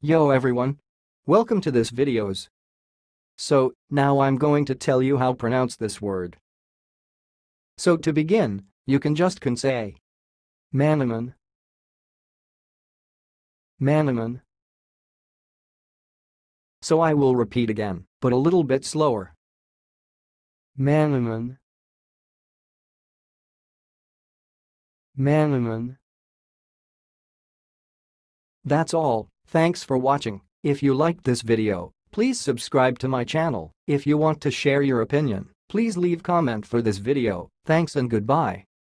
Yo everyone! Welcome to this videos. So, now I'm going to tell you how to pronounce this word. So to begin, you can say Manamon. Manamon. So I will repeat again, but a little bit slower. Manamon. Manamon. That's all, thanks for watching. If you liked this video, please subscribe to my channel. If you want to share your opinion, please leave comment for this video. Thanks and goodbye.